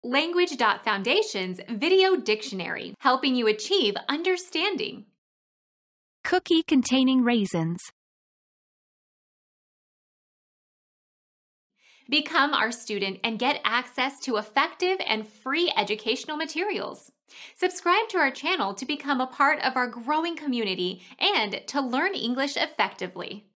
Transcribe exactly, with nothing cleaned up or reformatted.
Language.Foundation's Video Dictionary, helping you achieve understanding. Cookie containing raisins. Become our student and get access to effective and free educational materials. Subscribe to our channel to become a part of our growing community and to learn English effectively.